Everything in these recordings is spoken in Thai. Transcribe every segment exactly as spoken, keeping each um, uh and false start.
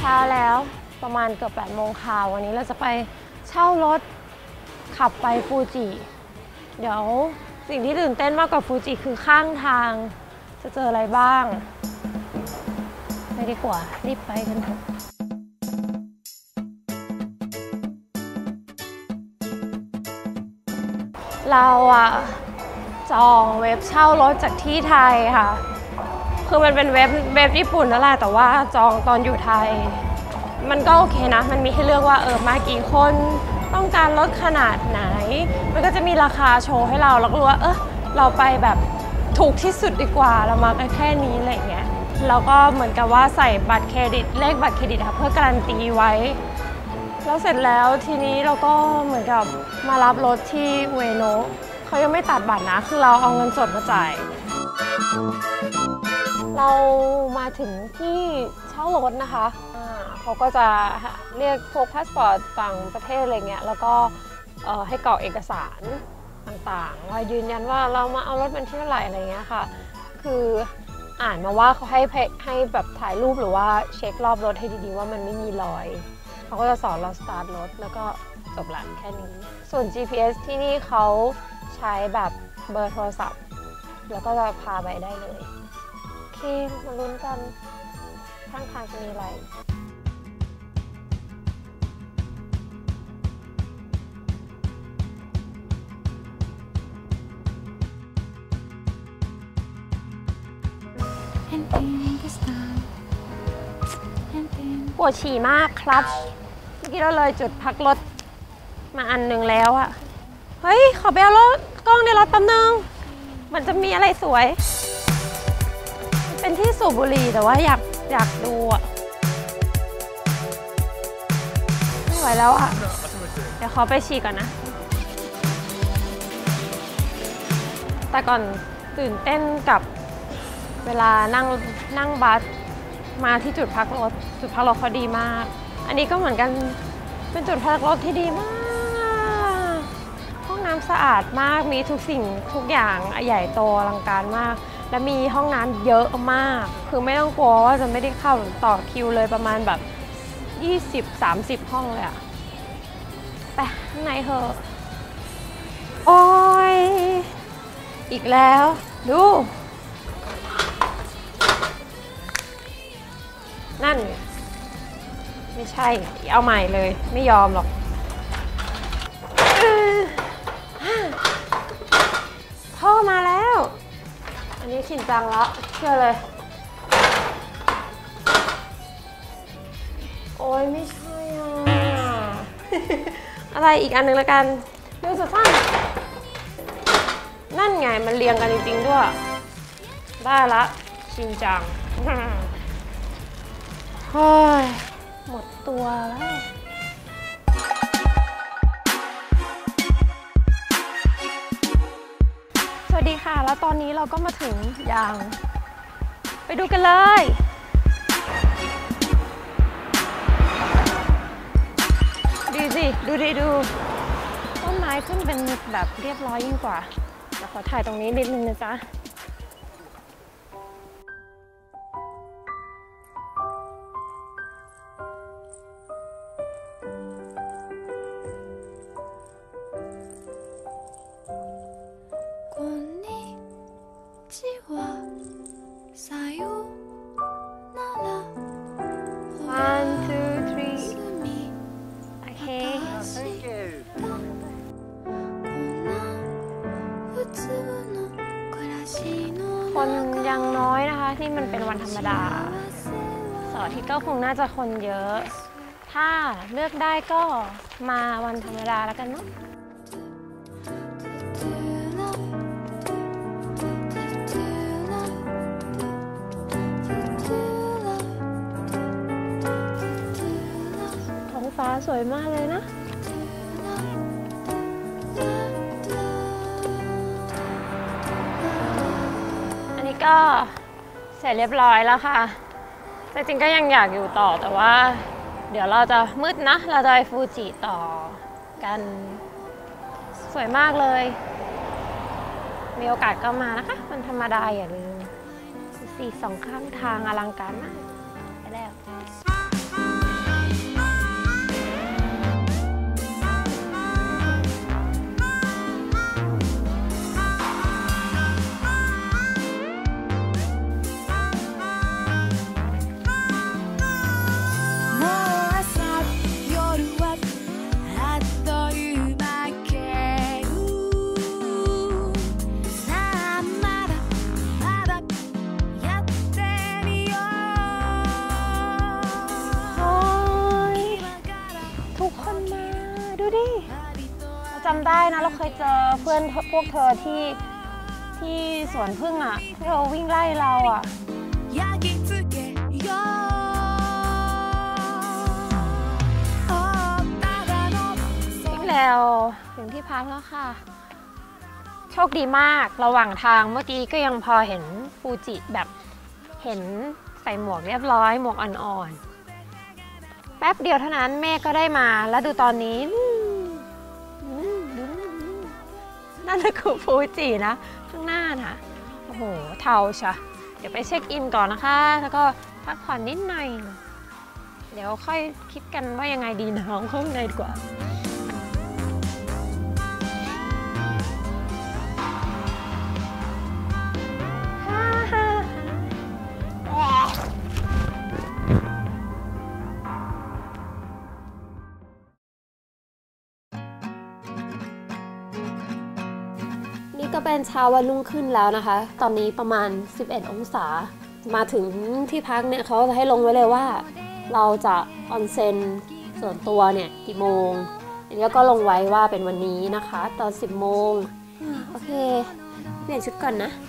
ช้าแล้วประมาณเกือบแปดโมงข่าววันนี้เราจะไปเช่ารถขับไปฟูจิเดี๋ยวสิ่งที่ตื่นเต้นมากกว่าฟูจิคือข้างทางจะเจออะไรบ้างไปดีกว่ารีบไปกันเถอะเราอะจองเว็บเช่ารถจากที่ไทยค่ะคือมันเป็นเว็บเว็บญี่ปุ่นนั่นแหละแต่ว่าจองตอนอยู่ไทยมันก็โอเคนะมันมีให้เลือกว่าเออมากี่คนต้องการรถขนาดไหนมันก็จะมีราคาโชว์ให้เราเราก็รู้ว่าเออเราไปแบบถูกที่สุดดีกว่าเรามากันแค่นี้อะไรเงี้ยเราก็เหมือนกับว่าใส่บัตรเครดิตเลขบัตรเครดิตค่ะเพื่อการันตีไว้แล้วเสร็จแล้วทีนี้เราก็เหมือนกับมารับรถที่เวโนะเขายังไม่ตัดบัตรนะคือเราเอาเงินสดมาจ่ายเรามาถึงที่เช่ารถนะคะเขาก็จะเรียกพวกพาสปอร์ตต่างประเทศอะไรเงี้ยแล้วก็ให้กรอกเอกสารต่างๆว่ายืนยันว่าเรามาเอารถเป็นที่เท่าไหร่อะไรเงี้ยค่ะคืออ่านมาว่าเขาให้ให้แบบถ่ายรูปหรือว่าเช็ครอบรถให้ดีๆว่ามันไม่มีรอยเขาก็จะสอนเราสตาร์ทรถแล้วก็จบละแค่นี้ส่วน จี พี เอส ที่นี่เขาใช้แบบเบอร์โทรศัพท์แล้วก็จะพาไปได้เลยโอเคมาลุ้นกันข้างทางจะมีอะไรปวดฉี่มากครับเมื่อกี้เราเลยจุดพักรถมาอันหนึ่งแล้วอะเฮ้ยขอไปเอารถกล้องในรถแป๊บนึงมันจะมีอะไรสวยเป็นที่สูบบุหรี่แต่ว่าอยากอยากดูอะไม่ไหวแล้วอะเดี๋ยวขอไปฉี่ก่อนนะแต่ก่อนตื่นเต้นกับเวลานั่งนั่งบัสมาที่จุดพักรถจุดพักรถเขาดีมากอันนี้ก็เหมือนกันเป็นจุดพักรถที่ดีมากห้องน้ำสะอาดมากมีทุกสิ่งทุกอย่างใหญ่โตอลังการมากและมีห้องน้ำเยอะมากคือไม่ต้องกลัวว่าจะไม่ได้เข้าต่อคิวเลยประมาณแบบ ยี่สิบถึงสามสิบ ห้องเลยอะไปข้างในเถอะโอ้ยอีกแล้วดูนั่นไม่ใช่เอาใหม่เลยไม่ยอมหรอกพ่อมาแล้วอันนี้ชินจังละเชื่อเลยโอ้ยไม่ใช่อ่ะ อะไรอีกอันนึงละกันดูสั้นนั่นไงมันเรียงกันจริงๆด้วยได้ละชินจังเฮ้ยหมดตัวแล้วสวัสดีค่ะแล้วตอนนี้เราก็มาถึงอย่างไปดูกันเลยดูสิดูดิดูต้นไม้ขึ้นเป็นแบบเรียบร้อยยิ่งกว่าเดี๋ยวขอถ่ายตรงนี้นิดนึงนะจ๊ะคนยังน้อยนะคะที่มันเป็นวันธรรมดาเสาร์อาทิตย์ก็คงน่าจะคนเยอะถ้าเลือกได้ก็มาวันธรรมดาแล้วกันเนาะท้องฟ้าสวยมากเลยนะก็เสร็จเรียบร้อยแล้วค่ะแต่จริงก็ยังอยากอยู่ต่อแต่ว่าเดี๋ยวเราจะมืดนะเราจะไปฟูจิต่อกันสวยมากเลยมีโอกาสก็มานะคะมันธรรมดาอย่าลืมสี่สองข้างทางอลังการมากไปแล้วจำได้นะเราเคยเจอเพื่อนพวกเธอที่ที่สวนผึ้งอ่ะที่เราวิ่งไล่เราอ่ะวิ่งแล้วถึงที่พักแล้วค่ะโชคดีมากระหว่างทางเมื่อกี้ก็ยังพอเห็นฟูจิแบบเห็นใส่หมวกเรียบร้อยหมวกอ่อนๆแป๊บเดียวเท่านั้นเมฆก็ได้มาแล้วดูตอนนี้นั่นคือฟูจินะข้างหน้าน่ะโอ้โหเทาชะเดี๋ยวไปเช็คอินก่อนนะคะแล้วก็พักผ่อนนิดหน่อยเดี๋ยวค่อยคิดกันว่ายังไงดีน้องข้างในดีกว่านี่ก็เป็นเช้าวันรุ่งขึ้นแล้วนะคะตอนนี้ประมาณสิบเอ็ดองศามาถึงที่พักเนี่ยเขาจะให้ลงไว้เลยว่าเราจะออนเซ็นส่วนตัวเนี่ยกี่โมงอันนี้ก็ลงไว้ว่าเป็นวันนี้นะคะตอนสิบโมงโอเคเปลี่ยนชุดก่อนนะ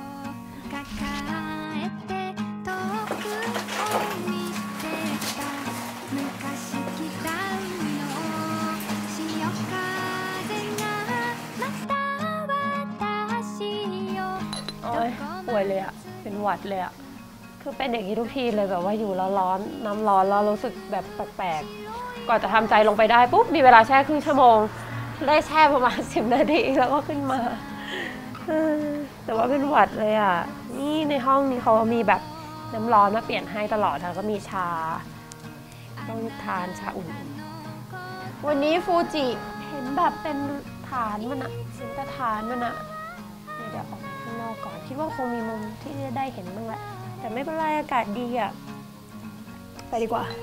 ป่วยเลยอะเป็นหวัดเลยอะคือเป็นอย่างนี้ทุกทีเลยแบบว่าอยู่แล้วร้อนน้ำร้อนแล้วรู้สึกแบบแปลกๆก่อนจะทำใจลงไปได้ปุ๊บมีเวลาแช่ครึ่งชั่วโมงได้แช่ประมาณสิบนาทีแล้วก็ขึ้นมาแต่ว่าเป็นหวัดเลยอะนี่ในห้องนี้เขามีแบบน้ำร้อนมาเปลี่ยนให้ตลอดแล้วก็มีชาต้องทานชาอุ่นวันนี้ฟูจิเห็นแบบเป็นฐานมันอะชิ้นตะฐานมันอะเดี๋ยวออกไปข้างนอกก่อนคิดว่าคงมีมุมที่จะได้เห็นบ้างแหละแต่ไม่เป็นไรอากาศดีอ่ะไปดีกว่า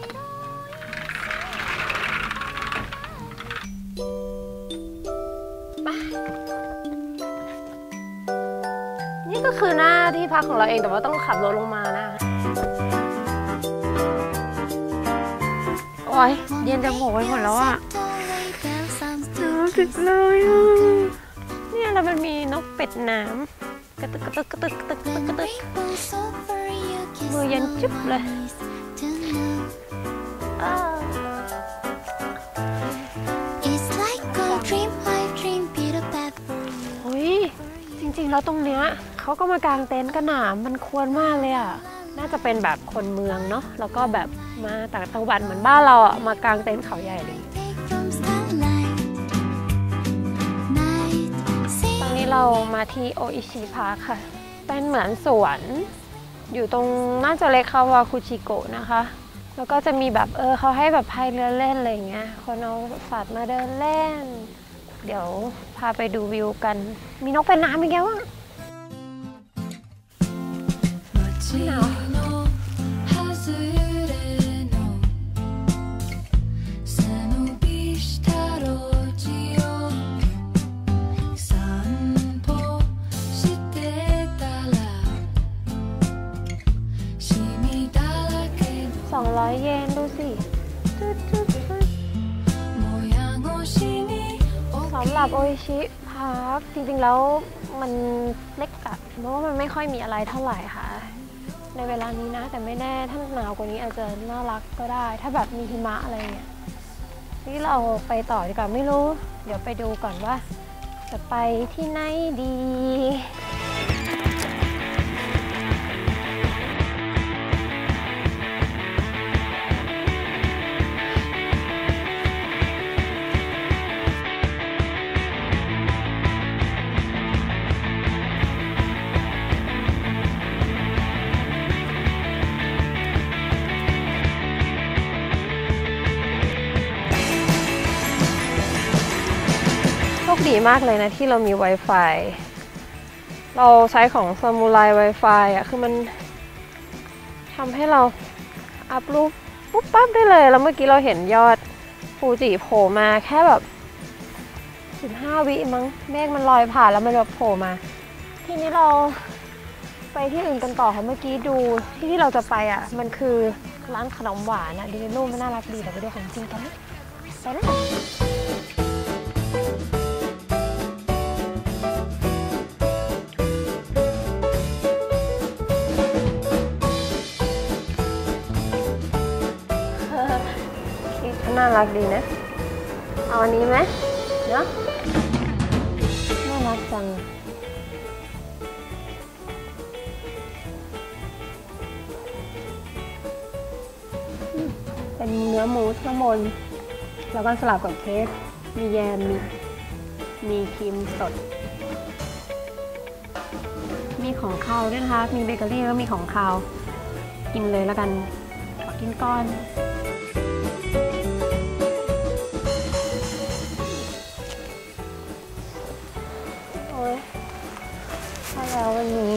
ไปนี่ก็คือหน้าที่พักของเราเองแต่ว่าต้องขับรถลงมานะโอ้ยเย็นจะโหยหมดแล้วอ่ะหนาวสุดเลยอ่ะเนี่ยแล้วมันมีนกเป็ดน้ำกระตึกกระตึกกระตึกกระตึกกระตึกกระตึกมือเย็นจุ๊บเลยโอ้ยจริงๆแล้วตรงเนี้ยเขาก็มากางเต็นท์กันหนามมันควรมากเลยอ่ะน่าจะเป็นแบบคนเมืองเนาะแล้วก็แบบมาต่างจังหวัดเหมือนบ้านเราอ่ะมากางเต็นท์เขาใหญ่เลยเรามาที่โออิชิพาร์คค่ะเป็นเหมือนสวนอยู่ตรงน่าจะเล็กคาวาคุชิโกะนะคะแล้วก็จะมีแบบเออเขาให้แบบพายเรือเล่นอะไรอย่างเงี้ยคนเอาสัตว์มาเดินเล่นเดี๋ยวพาไปดูวิวกันมีนกเป็นน้ำอีกแล้วอ่ะหนาวสองร้อยเยนดูสิสำหรับโออิชิพาร์คจริงๆแล้วมันเล็กอะเพราะว่ามันไม่ค่อยมีอะไรเท่าไหร่ค่ะในเวลานี้นะแต่ไม่แน่ถ้าหนาวกว่านี้อาจจะน่ารักก็ได้ถ้าแบบมีหิมะอะไรเงี้ยนี่เราไปต่อดีกว่าไม่รู้เดี๋ยวไปดูก่อนว่าจะไปที่ไหนดีโชคดีมากเลยนะที่เรามี Wi-Fi เราใช้ของซามูไร Wi-Fi อ่ะคือมันทำให้เราอัพรูปปุ๊บปั๊บได้เลยแล้วเมื่อกี้เราเห็นยอดฟูจิโผล่มาแค่แบบสิบห้าวิมั้งเมฆมันลอยผ่านแล้วมันแบบโผล่มาทีนี้เราไปที่อื่นกันต่อค่ะเมื่อกี้ดูที่ที่เราจะไปอ่ะมันคือร้านขนมหวานอ่ะดูในรูปมันน่ารักดีแต่ไปดูของจริงกันไปเลยน่ารักดีนะเอาอันนี้ไหมเนาะน่ารักจังเป็นเนื้อหมูข้างบนแล้วก็สลับกับเค้กมีแยมมีมีครีมสดมีของคาวด้วยนะคะมีเบเกอรี่แล้วมีของคาวกินเลยแล้วกันขอกินก้อนโอ้ยใช่แล้ววันนี้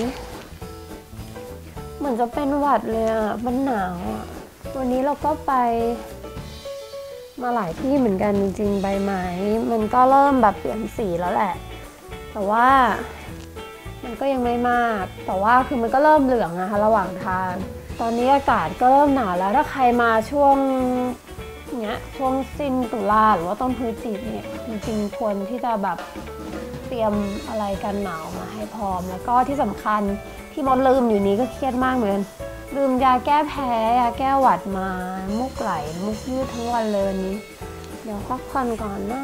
เหมือนจะเป็นหวัดเลยอ่ะมันหนาวอ่ะวันนี้เราก็ไปมาหลายที่เหมือนกันจริงๆใบไม้มันก็เริ่มแบบเปลี่ยนสีแล้วแหละแต่ว่ามันก็ยังไม่มากแต่ว่าคือมันก็เริ่มเหลืองนะคะระหว่างทางตอนนี้อากาศก็เริ่มหนาวแล้วถ้าใครมาช่วงเนี้ยช่วงสิ้นตุลาหรือว่าต้นพฤศจิกายนเนี่ยจริงๆควรที่จะแบบเตรียมอะไรกันหนาวมาให้พร้อมแล้วก็ที่สำคัญที่มดลืมอยู่นี้ก็เครียดมากเหมือนลืมยาแก้แพ้ยาแก้หวัดมามุกไหลมุกยืดทั้งวันเลยวันนี้เดี๋ยวพักผ่อนก่อนนะ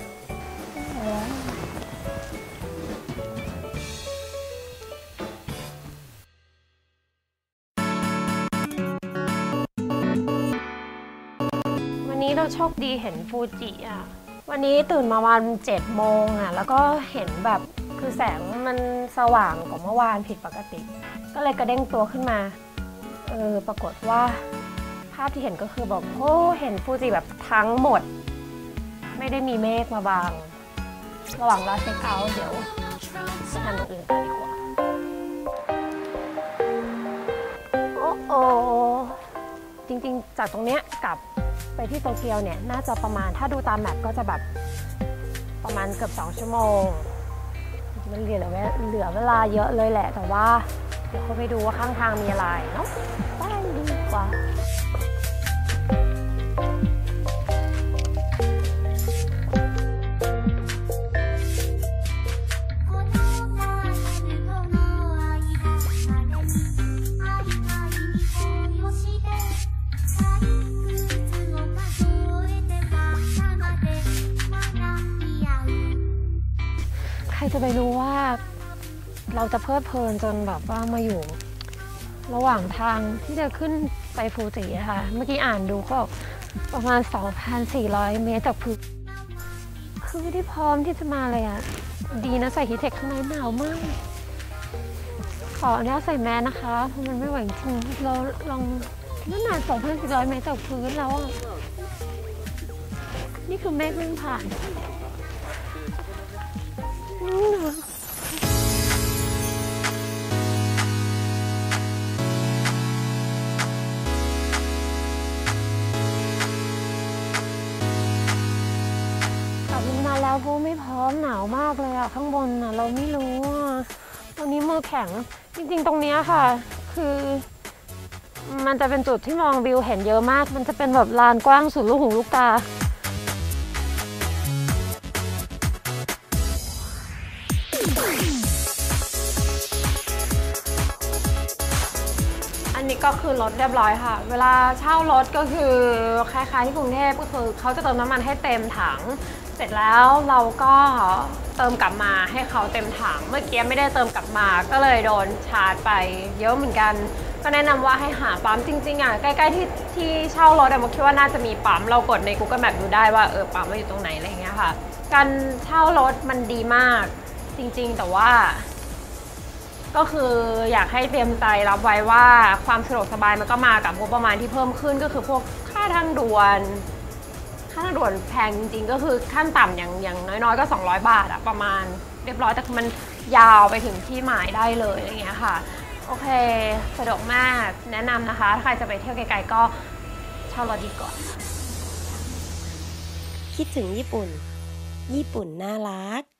วันนี้เราโชคดีเห็นฟูจิอ่ะวันนี้ตื่นมาวันเจ็ดโมงอ่ะแล้วก็เห็นแบบคือแสงมันสว่างกว่าเมื่อวานผิดปกติก็เลยกระเด้งตัวขึ้นมาเออปรากฏว่าภาพที่เห็นก็คือแบบโอ้เห็นฟูจิแบบทั้งหมดไม่ได้มีเมฆมาบังระหว่างรอเช็คเอาท์เดี๋ยวจะทำอย่างอื่นกันดีกว่าโอ้โอจริงๆจากตรงเนี้ยกลับไปที่โตเกียวเนี่ยน่าจะประมาณถ้าดูตามแมปก็จะแบบประมาณเกือบสองชั่วโมงมันเหลือเหลือเวลาเยอะเลยแหละแต่ว่าเดี๋ยวเขาไปดูว่าข้างทางมีอะไรเนาะไปดีกว่าใครจะไปรู้ว่าเราจะเพลิดเพลินจนแบบว่ามาอยู่ระหว่างทางที่จะขึ้นไปฟูจินะคะเมื่อกี้อ่านดูก็ประมาณ สองพันสี่ร้อย เมตรจากพื้นคือไม่ได้พร้อมที่จะมาเลยอ่ะดีนะใส่ฮีทเทคข้างในหนาวมากขออนุญาตใส่แมสนะคะเพราะมันไม่ไหวจริงเราลองนั่นน่ะ สองพันสี่ร้อย เมตรจากพื้นแล้วอ่ะนี่คือเมฆวิ่งผ่านมาแล้วเพราะไม่พร้อมหนาวมากเลยอะข้างบนอะเราไม่รู้อะตอนนี้มือแข็งจริงๆตรงนี้ค่ะคือมันจะเป็นจุดที่มองวิวเห็นเยอะมากมันจะเป็นแบบลานกว้างสุดลูกหูลูกตาอันนี้ก็คือรถเรียบร้อยค่ะเวลาเช่ารถก็คือคล้ายๆที่กรุงเทพก็คือเขาจะเติมน้ำมันให้เต็มถังเสร็จแล้วเราก็เติมกลับมาให้เขาเต็มถังเมื่อกี้ไม่ได้เติมกลับมาก็เลยโดนชาร์จไปเยอะเหมือนกันก็แนะนำว่าให้หาปั๊มจริงๆอ่ะใกล้ๆที่ที่เช่ารถแต่ผมคิดว่าน่าจะมีปั๊มเรากดใน กูเกิล แมป ดูได้ว่าเออปั๊มมันอยู่ตรงไหนอะไรอย่างเงี้ยค่ะการเช่ารถมันดีมากจริงๆแต่ว่าก็คืออยากให้เตรียมใจรับไว้ว่าความสะดวกสบายมันก็มากับงบประมาณที่เพิ่มขึ้นก็คือพวกค่าทางด่วนค่าทางด่วนแพงจริงๆก็คือขั้นต่ำอย่างอย่างน้อยๆก็สองร้อยบาทอะประมาณเรียบร้อยแต่คือมันยาวไปถึงที่หมายได้เลยอะไรเงี้ยค่ะโอเคสะดวกมากแนะนำนะคะถ้าใครจะไปเที่ยวไกลๆก็เช่ารถดีก่อนคิดถึงญี่ปุ่นญี่ปุ่นน่ารัก